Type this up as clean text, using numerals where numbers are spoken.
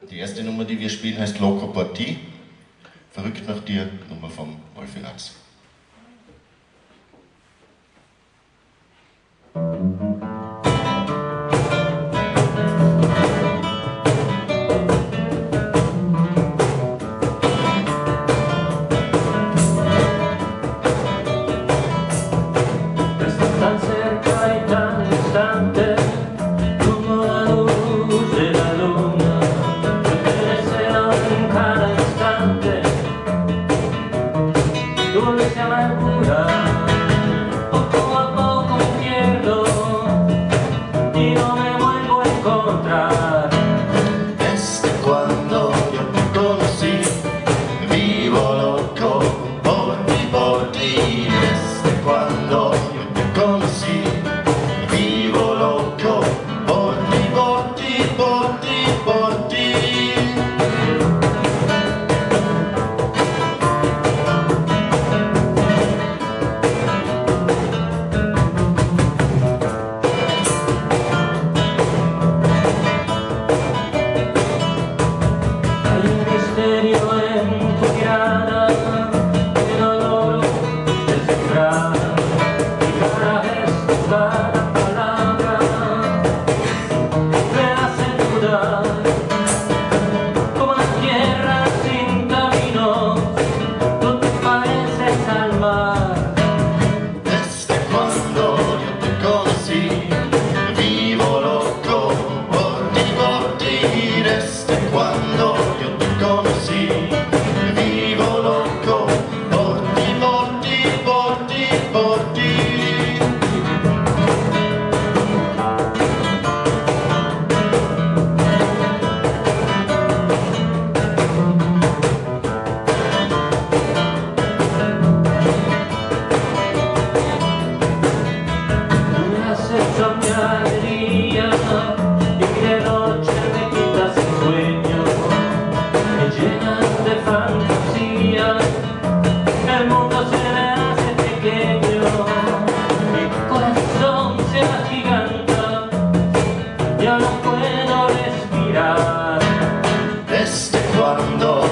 Die erste Nummer, die wir spielen, heißt Lokopartie. Verrückt nach dir, Nummer vom Wolfi Ratz. Dulce amargura, poco a poco me pierdo y no me vuelvo a encontrar. Desde cuando yo te conocí, vivo loco por ti. Desde cuando yo te conocí, vivo loco por ti, por ti, por ti, por ti. En tu mirada que no logro descifrar, y cada gesto, cada palabra me hace dudar, como la tierra sin camino, tú te pareces al mar. Desde cuando yo te conocí, vivo loco por ti, por ti. Desde cuando yo te conocí, vivo loco por ti, por ti, por ti, por ti. Tú me has hecho mi alegría y de noche me quitas el sueño, me llenas de fantasía, el mundo se me hace pequeño, mi corazón se agiganta, ya no puedo respirar. Desde cuando